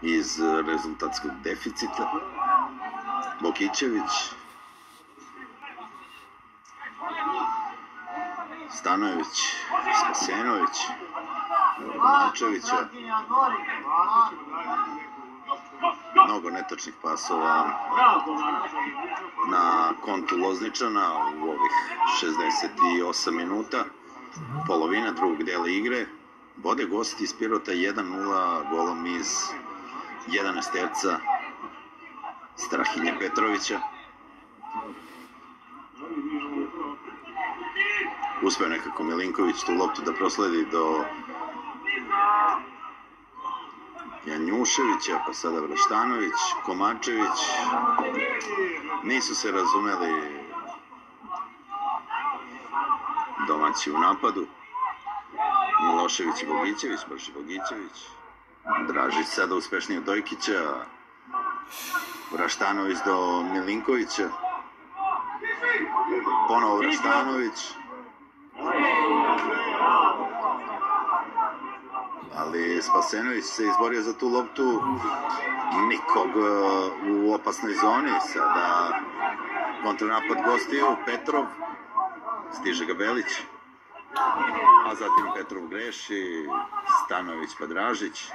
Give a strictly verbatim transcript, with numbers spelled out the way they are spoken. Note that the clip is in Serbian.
iz rezultatskog deficita. Bogićević, Stanojević, Spasenović, Malčevića, mnogo netačnih pasova na kontu Lozničana u ovih šezdeset osam minuta, polovina drugog dela igre. Vode gosti iz Pirota jedan nula golom iz jedanaesterca Strahinje Petrovića. Uspeo nekako Milinković tu loptu da prosledi do Janjuševića, pa sada Vraštanović, Komačević. Nisu se razumeli domaći u napadu. Milošević i Bogićević, brži Bogićević. Dražić sada uspešnije od Dojkića. Vraštanović do Milinkovića. Ponovo Vraštanović. Ali Spasenović se izborio za tu loptu. Nikog u opasnoj zoni. Sada kontranapad gostiju. Petrov. Stiže ga Belić. A zatim Petrov greši. Stanović pa Dražić.